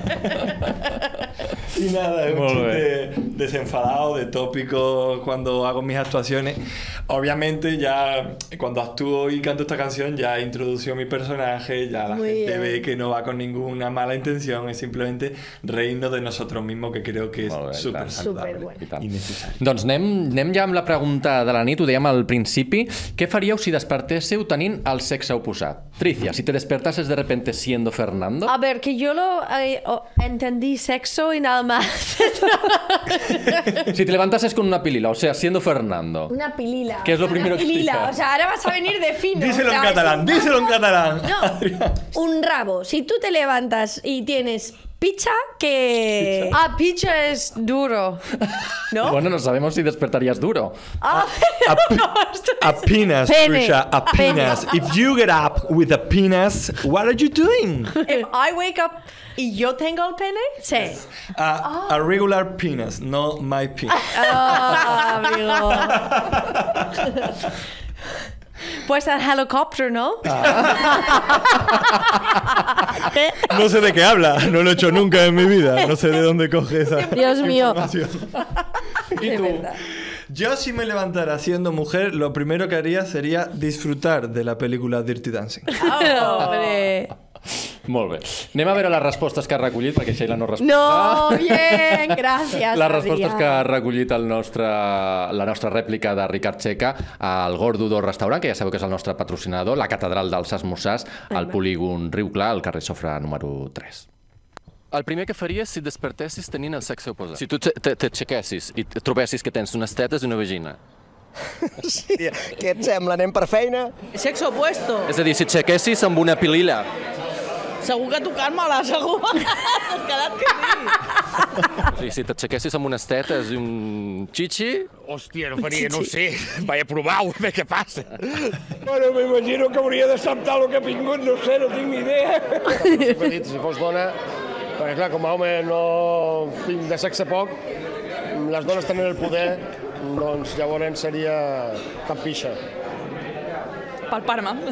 Y nada, es un Molt chiste desenfadado, de tópico cuando hago mis actuaciones. Obviamente ya cuando actúo y canto esta canción ya introdució mi personaje, ya la Muy gente bien. ve que no va con ninguna mala intención, es simplemente reírnos de nosotros mismos, que creo que Molt bé, es súper tant. saludable Superbueno. I tant. y necesario. Doncs anem, anem ja amb la pregunta de la nit, ho dèiem al principi. Què faríeu si despertéssiu tenint el sexe oposat? Tricia, si te despertases de repente siendo Fernando... A ver, que yo lo eh, oh, entendí sexo y nada más. Si te levantases con una pilila, o sea, siendo Fernando... Una pilila. ¿Qué es lo primero Una que pilila. dices? O sea, ahora vas a venir de fino. Díselo o sea, en catalán, es un díselo en rabo. catalán. No, un rabo. Si tú te levantas y tienes picha, que... Ah, picha es duro. ¿No? Bueno, no sabemos si despertarías duro. Ah, A, pero no, esto a penis, Pene. Trisha, a penis. If you get up with a penis, what are you doing? If I wake up y yo tengo el pene. Sí. A, a regular penis, no my penis. Ah, amigo. Pues el helicóptero, ¿no? No sé de qué habla, no lo he hecho nunca en mi vida. No sé de dónde coge esa Dios mío. información. ¿Y tú? Yo si me levantara siendo mujer, lo primero que haría sería disfrutar de la película Dirty Dancing. Hombre. Molt bé. Anem a veure les respostes que ha recollit, perquè Sheila no respon. No, bien, gracias. Les respostes Adrià. que ha recollit el nostre, la nostra rèplica de Ricard Checa al Gordo d'Or Restaurant, que ja sabeu que és el nostre patrocinador, la catedral dels esmorzars, al polígon Riu Clar, al carrer Sofre número tres. El primer que faries si et despertessis tenint el sexe oposat? Si tu t'aixequessis i et trobessis que tens unes tetes i una vagina. Sí, què et sembla? Anem per feina? Sexo opuesto. És a dir, si et aixequessis amb una pilila. Segur que tocar-me-la, segur. Has quedat que sí. O sigui, si t'aixequessis amb unes tetes i un xixi... Hòstia, no faria, no ho sé. Vaig a provar, a veure què passa. Bueno, m'imagino que hauria d'acceptar el que ha vingut, no sé, no tinc ni idea. Sempre he dit, si fos dona, perquè clar, com a home no tinc de sexe poc, les dones tenen el poder, doncs llavors seria cap pixa. Palpar-me.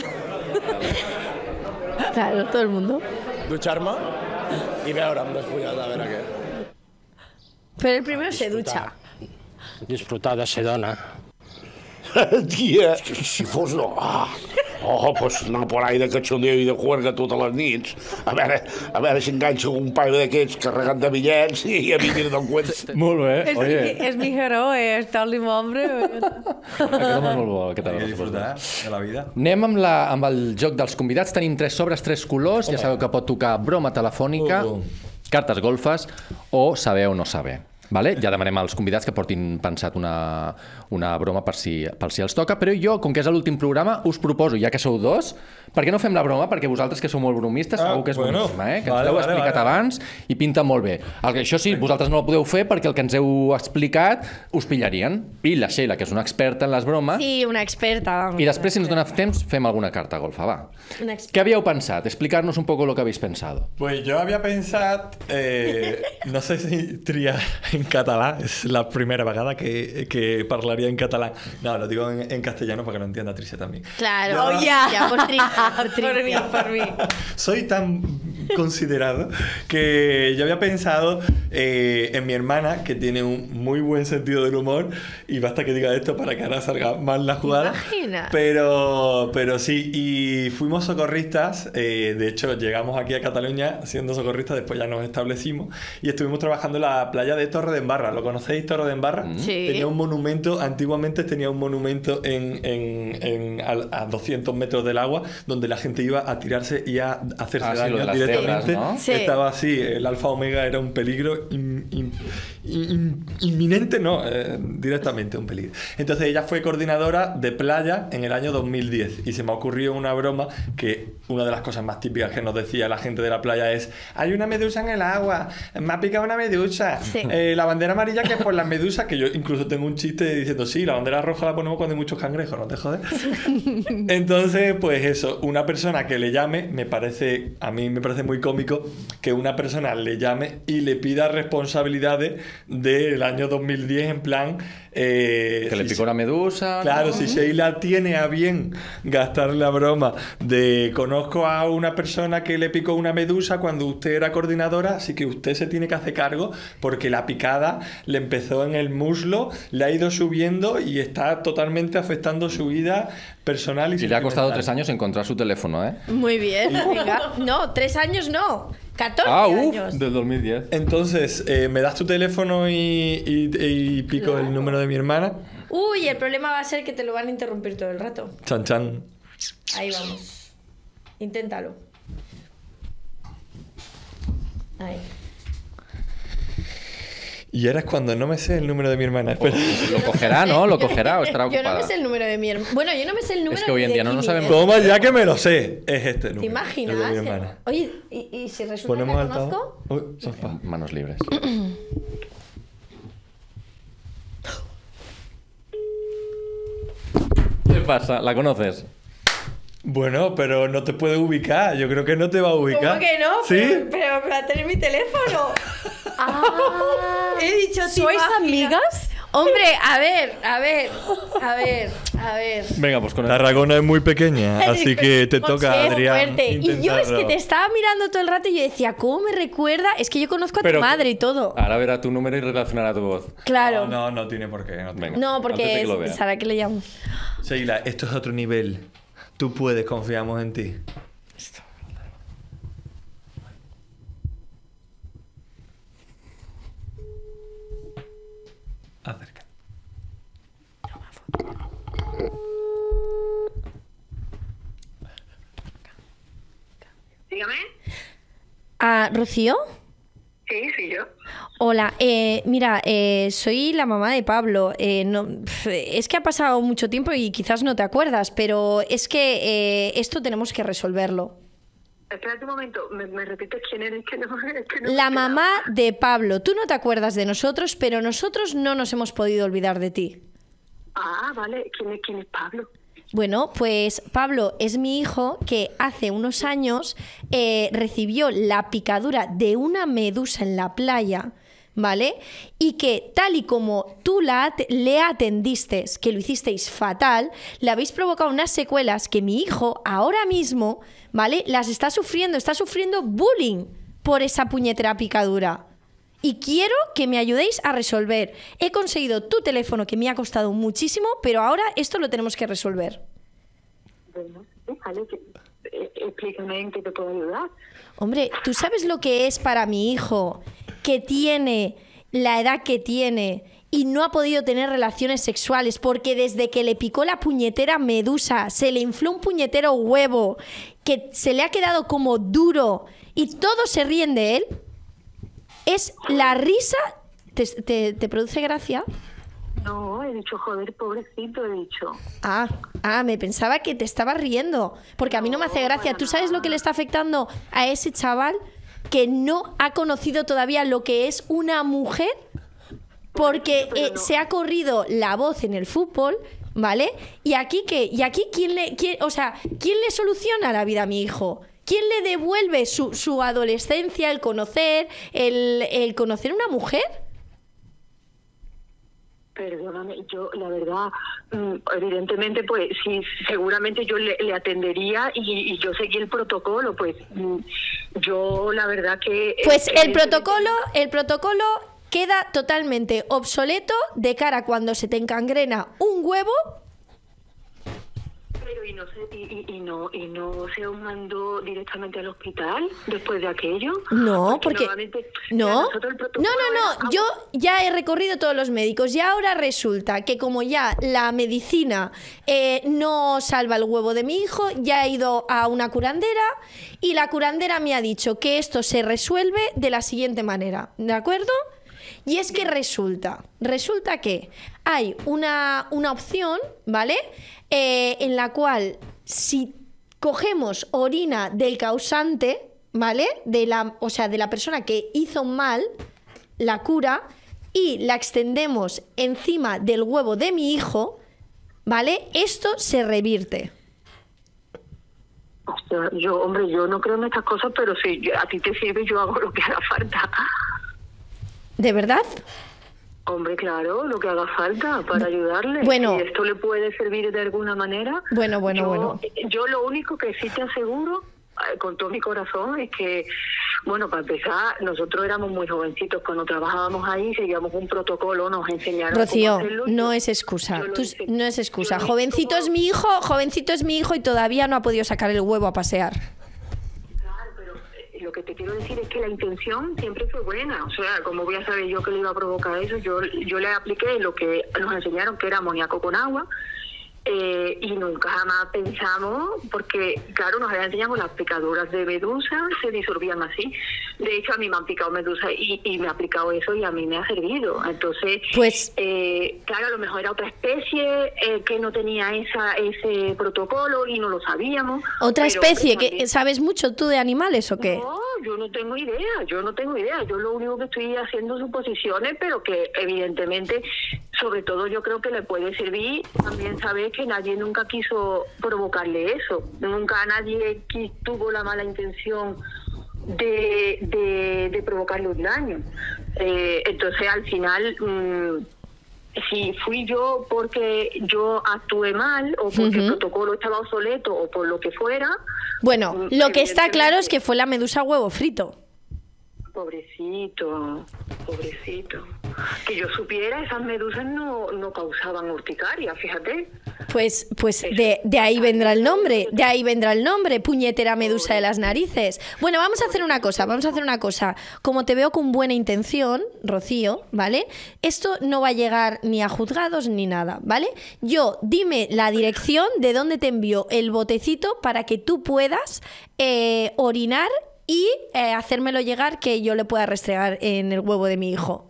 Claro, todo el mundo. Dutxar-me i veure'm despullat, a veure què. Pero el primero se ducha. Disfrutar de ser dona. Tia, si fos no... Ah, oh, pues anar por ahí de cachondeo i de juerga totes les nits. A veure, a veure si enganxo un paio d'aquests carregant de bitllets i a mi dir del cuent. Molt bé, Es, oye. mi, es mi héroe, está el mismo hombre. Aquest home és molt bo, aquest Hay que home. disfrutar de la vida. Anem amb, la, amb el joc dels convidats. Tenim tres sobres, tres colors. Ja sabeu que pot tocar broma telefònica, Uh. cartes golfes o saber o no saber. Vale? Ja demanem als convidats que portin pensat una, una broma per si, per si els toca, però jo, com que és l'últim programa, us proposo, ja que sou dos, Per què no fem la broma? Perquè vosaltres, que sou molt bromistes, Ah, segur que és bueno. boníssima, eh? Que Vale, ens l'heu vale, explicat vale. abans i pinta molt bé. El que, això sí, vosaltres no la podeu fer perquè el que ens heu explicat us pillarien. I la Sheila, que és una experta en les bromes, Sí, una experta. Vamos. i després, si ens dona temps, fem alguna carta golfa, va. Una experta. ¿Qué habíeu pensat? Explicar-nos un poco lo que habéis pensado. Pues yo había pensado, eh, no sé si tria en catalán, es la primera vegada que, que parlaría en catalán. No, lo digo en, en castellano para que lo entienda Tricia también. Claro, Yo- oh, ya. ya por, tri por, tri Por mí, por mí. Soy tan considerado que yo había pensado eh, en mi hermana, que tiene un muy buen sentido del humor, y basta que diga esto para que ahora salga mal la jugada. Imagina. Pero, pero sí, y fuimos socorristas, eh, de hecho llegamos aquí a Cataluña siendo socorristas, después ya nos establecimos y estuvimos trabajando en la playa de Torredembarra. ¿Lo conocéis, Torredembarra? Sí. Tenía un monumento, antiguamente tenía un monumento en, en, en- a, a doscientos metros del agua, donde la gente iba a tirarse y a hacerse Ah, sí, daño lo de las directamente. cebras, ¿no? Sí. Estaba así, el alfa omega era un peligro in- in- in- inminente, no, eh, directamente un peligro. Entonces ella fue coordinadora de playa en el año dos mil diez y se me ocurrió una broma que una de las cosas más típicas que nos decía la gente de la playa es: hay una medusa en el agua, me ha picado una medusa. Sí. Eh, la bandera amarilla, que es por las medusas, que yo incluso tengo un chiste diciendo: sí, la bandera roja la ponemos cuando hay muchos cangrejos, no te jodes. Entonces, pues eso, una persona que le llame, me parece, a mí me parece muy cómico que una persona le llame y le pida responsabilidades del año dos mil diez, en plan... eh, Que le si- picó una medusa. Claro, ¿no? si Sheila tiene a bien gastar la broma de conozco a una persona que le picó una medusa cuando usted era coordinadora, así que usted se tiene que hacer cargo porque la picada le empezó en el muslo, le ha ido subiendo y está totalmente afectando su vida personal y Y le ha costado tres sentimental. años encontrar su teléfono, ¿eh? Muy bien, venga. No, tres años no. catorce Ah, uff, años. del dos mil diez. Entonces, eh, ¿me das tu teléfono y, y- y pico el número de mi hermana? Uy, el problema va a ser que te lo van a interrumpir todo el rato. Chan chan. Ahí vamos. Inténtalo. Ahí. Y ahora es cuando no me sé el número de mi hermana. Espera. Lo cogerá, ¿no? Lo cogerá o estará Yo no ocupada. me sé el número de mi hermano. Bueno, yo no me sé el número Es que hoy en de día no nos Kimi, sabemos- ¿eh? Toma, ya que me lo sé. Es este número. ¿Te imaginas? el de mi hermana. Oye, ¿y, y si resulta Ponemos que la altavoz. conozco? Uy, sofá. Manos libres. ¿Qué pasa? ¿La conoces? Bueno, pero no te puede ubicar. Yo creo que no te va a ubicar. ¿Cómo que no? ¿Sí? Pero, pero para tener mi teléfono. Ah, He dicho, ¿te ¿sois imaginas? amigas? Hombre, a ver, a ver, a ver, a ver. Venga, pues con el... Tarragona es muy pequeña, así que te toca, Qué Adrián. fuerte. Y yo es que intentarlo. te estaba mirando todo el rato y yo decía, ¿cómo me recuerda? Es que yo conozco a Pero- tu madre y todo. Ahora verá tu número y relacionará tu voz. Claro. No, no, no tiene por qué. No, tiene Venga. No, Antes de porque que lo vea. Sara, que le llamo? Sheila, esto es otro nivel. Tú puedes, confiamos en ti. Acerca. Dígame. Ah, ¿Rocío? Sí, soy yo. Hola, eh, mira, eh, soy la mamá de Pablo. Eh, no, pf, es que ha pasado mucho tiempo y quizás no te acuerdas, pero es que eh, esto tenemos que resolverlo. Espérate un momento, ¿me, me repites quién eres? Que no, es que no La me mamá de Pablo. Tú no te acuerdas de nosotros, pero nosotros no nos hemos podido olvidar de ti. Ah, vale. ¿Quién es, quién es Pablo? Bueno, pues Pablo es mi hijo que hace unos años eh, recibió la picadura de una medusa en la playa, ¿vale? Y que tal y como tú la at- le atendiste, que lo hicisteis fatal, le habéis provocado unas secuelas que mi hijo ahora mismo, ¿vale? Las está sufriendo, está sufriendo bullying por esa puñetera picadura. Y quiero que me ayudéis a resolver. He conseguido tu teléfono que me ha costado muchísimo, pero ahora esto lo tenemos que resolver. Bueno, vale, que- eh, explícame en qué te puedo ayudar. Hombre, ¿tú sabes lo que es para mi hijo que tiene la edad que tiene y no ha podido tener relaciones sexuales porque desde que le picó la puñetera medusa se le infló un puñetero huevo que se le ha quedado como duro y todos se ríen de él? Es la risa... ¿Te, te, te produce gracia? No, he dicho, joder, pobrecito, he dicho. Ah, ah, me pensaba que te estabas riendo. Porque a mí no me hace gracia. ¿Tú sabes lo que le está afectando a ese chaval que no ha conocido todavía lo que es una mujer? Porque eh, se ha corrido la voz en el fútbol, ¿vale? Y aquí qué, y aquí quién le, quién, o sea, ¿quién le soluciona la vida a mi hijo? ¿Quién le devuelve su, su adolescencia, el conocer, el, el conocer una mujer? Perdóname, yo la verdad, evidentemente pues sí, seguramente yo le, le atendería y, y yo seguí el protocolo, pues yo la verdad que... Pues el protocolo, el protocolo queda totalmente obsoleto de cara a cuando se te encangrena un huevo. Pero y no, se, y, y, y no y no se os mandó directamente al hospital después de aquello. No, porque, porque no, no, no, no. Yo ya he recorrido todos los médicos y ahora resulta que como ya la medicina eh, no salva el huevo de mi hijo, ya he ido a una curandera y la curandera me ha dicho que esto se resuelve de la siguiente manera, ¿de acuerdo? Y es que resulta, resulta que hay una, una opción, ¿vale? Eh, en la cual si cogemos orina del causante, ¿vale? De la, o sea, de la persona que hizo mal la cura y la extendemos encima del huevo de mi hijo, ¿vale? Esto se revierte. O sea, yo, hombre, yo no creo en estas cosas, pero si a ti te sirve, yo hago lo que haga falta. ¿De verdad? Hombre, claro, lo que haga falta para ayudarle. Bueno. Si esto le puede servir de alguna manera. Bueno, bueno, yo, bueno. Yo lo único que sí te aseguro, con todo mi corazón, es que, bueno, para empezar, nosotros éramos muy jovencitos cuando trabajábamos ahí, seguíamos un protocolo, nos enseñaron Rocío, cómo hacerlo. no es excusa. Tú, no es excusa. Yo Jovencito es mi hijo, jovencito es mi hijo y todavía no ha podido sacar el huevo a pasear. Lo que te quiero decir es que la intención siempre fue buena. O sea, como voy a saber yo que le iba a provocar eso, yo yo le apliqué lo que nos enseñaron, que era amoníaco con agua, eh, y nunca jamás pensamos, porque claro, nos habían enseñado las picaduras de medusa, se disolvían así. De hecho, a mí me han picado medusa y, y me ha aplicado eso y a mí me ha servido. Entonces, pues eh, claro, a lo mejor era otra especie eh, que no tenía esa ese protocolo y no lo sabíamos. ¿Otra pero, especie? pues, ¿Que sabes mucho tú de animales o qué? No, yo no tengo idea, yo no tengo idea. Yo lo único que estoy haciendo suposiciones, pero que evidentemente, sobre todo yo creo que le puede servir también saber que nadie nunca quiso provocarle eso. Nunca nadie qui- tuvo la mala intención de, de, de provocarle un daño. Eh, entonces, al final, mmm, si fui yo porque yo actué mal o porque Uh-huh. el protocolo estaba obsoleto o por lo que fuera... Bueno, lo que está claro es que fue la medusa huevo frito. Pobrecito, pobrecito. Que yo supiera, esas medusas no, no causaban urticaria, fíjate. Pues, pues de, de ahí vendrá el nombre, de ahí vendrá el nombre, puñetera medusa de las narices. Bueno, vamos a hacer una cosa, vamos a hacer una cosa. Como te veo con buena intención, Rocío, ¿vale? Esto no va a llegar ni a juzgados ni nada, ¿vale? Yo, dime la dirección de dónde te envío el botecito para que tú puedas eh, orinar y eh, hacérmelo llegar que yo le pueda restregar en el huevo de mi hijo.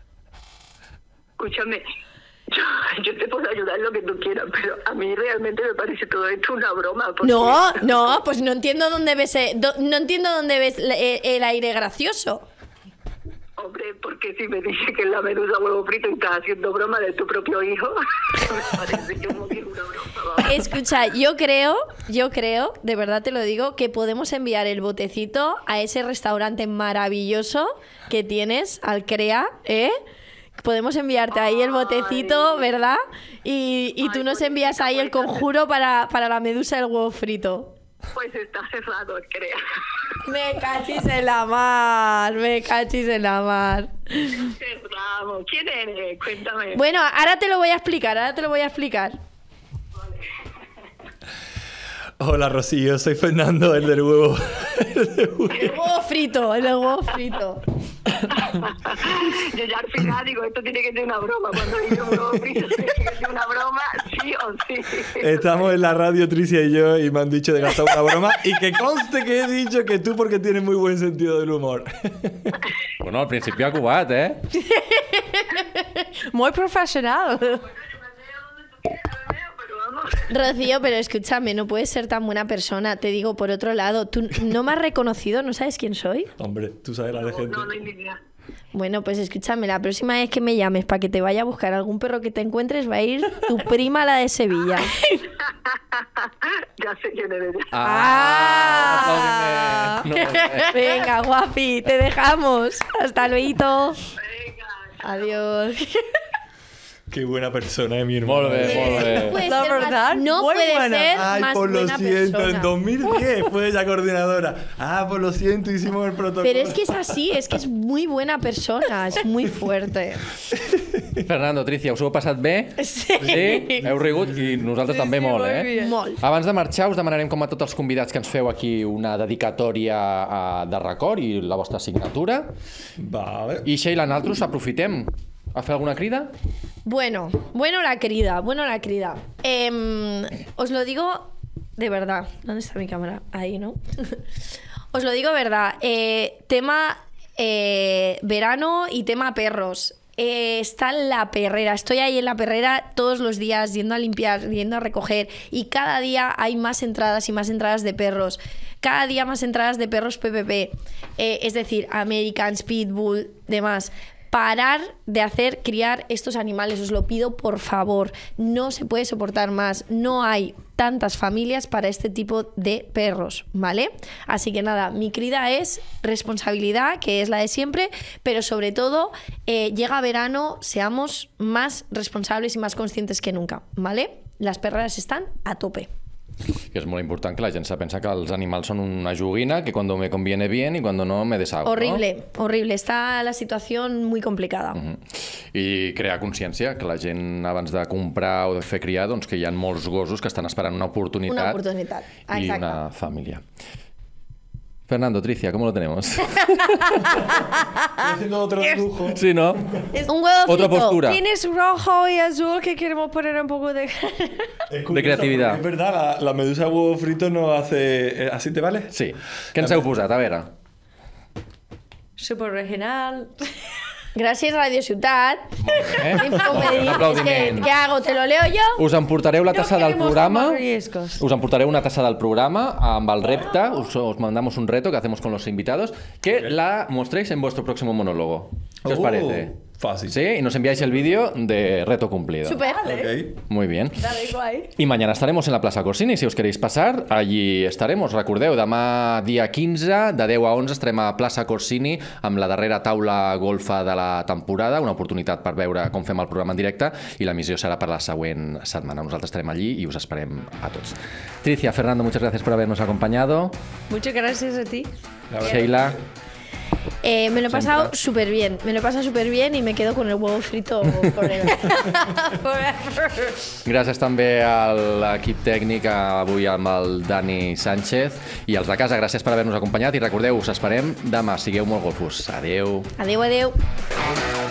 Escúchame, yo, yo te puedo ayudar en lo que tú quieras, pero a mí realmente me parece todo esto una broma. Porque... No, no, pues no entiendo dónde ves, eh, do, no entiendo dónde ves el, el aire gracioso. Hombre, porque si me dice que es la medusa huevo frito y estás haciendo broma de tu propio hijo, me parece que como que una broma. Vamos. Escucha, yo creo, yo creo, de verdad te lo digo, que podemos enviar el botecito a ese restaurante maravilloso que tienes, al CREA, ¿eh? Podemos enviarte ahí el botecito, ¿verdad? Y, y tú nos envías ahí el conjuro para, para la medusa del huevo frito. Pues está cerrado, CREA. Me cachis en la mar, me cachis en la mar. Cerramos. ¿Quién eres? Cuéntame. Bueno, ahora te lo voy a explicar, ahora te lo voy a explicar. Hola Rocío, soy Fernando, el del huevo. El del huevo frito, el del huevo frito. Yo ya al final digo, esto tiene que ser una broma. Cuando digo huevo frito, tiene que ser una broma, sí o sí. Estamos en la radio, Tricia y yo, y me han dicho de gastar una broma. Y que conste que he dicho que tú porque tienes muy buen sentido del humor. Bueno, al principio ha cubat, ¿eh? Muy profesional. Rocío, pero escúchame, no puedes ser tan buena persona. Te digo, por otro lado, ¿tú no me has reconocido? ¿No sabes quién soy? Hombre, tú sabes la de gente. No, no hay ni idea. Bueno, pues escúchame, la próxima vez que me llames para que te vaya a buscar algún perro que te encuentres, va a ir tu prima, la de Sevilla. Ya sé quién eres. ¡Ah! No, no, no. Venga, guapi, te dejamos. Hasta luego. Adiós. Qué buena persona es mi hermano. Molt bé, molt bé. No puede La ser verdad, más, no muy puede buena. ser Ay, más pues lo buena siento, persona. en dos mil diez fue ella coordinadora. Ah, pues lo siento, hicimos el protocolo. Pero es que es así, es que es muy buena persona, es muy fuerte. Fernando, Trícia, us ho heu passat bé? Sí. Sí? Heu rigut? I nosaltres Sí, també sí, molt, molt eh? bé. Molt. Abans de marxar, us demanarem com a tots els convidats que ens feu aquí una dedicatòria eh, de record i la vostra signatura. Vale. I Sheila, nosaltres aprofitem a fer alguna crida? Bueno, bueno la querida, bueno la querida. Eh, os lo digo de verdad. ¿Dónde está mi cámara? Ahí, ¿no? Os lo digo de verdad. Eh, tema eh, verano y tema perros. Eh, está en la perrera, estoy ahí en la perrera todos los días yendo a limpiar, yendo a recoger y cada día hay más entradas y más entradas de perros, cada día más entradas de perros P P P, eh, es decir, Americans, Pitbull, demás. Parar de hacer criar estos animales, os lo pido por favor, no se puede soportar más, no hay tantas familias para este tipo de perros, ¿vale? Así que nada, mi crida es responsabilidad, que es la de siempre, pero sobre todo, eh, llega verano, seamos más responsables y más conscientes que nunca, ¿vale? Las perreras están a tope. Que és molt important que la gent se pensa que els animals són una joguina, que cuando me conviene bien y cuando no me deshago. Horrible, ¿no? Horrible. Está la situación muy complicada. Uh-huh. I crear consciència, que la gent abans de comprar o de fer criar, doncs que hi ha molts gossos que estan esperant una oportunitat, Una oportunidad. i Exacto. una família. Fernando, Tricia, ¿cómo lo tenemos? Estoy haciendo otro dibujo. Sí, ¿no? Un huevo Otra frito. postura. Tienes rojo y azul que queremos poner un poco de... Es curioso, De creatividad. Es verdad, la, la medusa de huevo frito no hace... eh, ¿Así te vale? Sí. Què ens heu posat? A veure. Súper original. Gràcies, Radio Ciutat. Eh? Infomedi. Un aplaudiment. Es que, ¿qué hago? ¿Te lo leo yo? Us emportareu la tassa del programa. tomar riesgos. Us emportareu una tassa del programa amb el repte. Us, os mandamos un reto que hacemos con los invitados que la mostréis en vuestro próximo monólogo. ¿Qué os Oh, parece? Fácil. Sí, y nos enviáis el vídeo de reto cumplido. Super. Ok. Muy bien. Dale, guay. Y mañana estaremos en la Plaça Corsini, si us queréis passar, allí estaremos. Recordeu, demà dia quinze, de deu a onze, estarem a Plaça Corsini amb la darrera taula golfa de la temporada, una oportunitat per veure com fem el programa en directe, i l'emissió serà per la següent setmana. Nosaltres estarem allí i us esperem a tots. Tricia, Fernando, muchas gracias por habernos acompañado. Muchas gracias a ti. Sheila, Eh, me lo he pasado súper bien. Me lo he pasado súper bien y me quedo con el huevo frito forever. gràcies també a l'equip tècnic, avui amb el Dani Sánchez, i als de casa, gràcies per haver-nos acompanyat, i recordeu, us esperem demà. Sigueu molt golfos. Adeu. Adeu, adeu.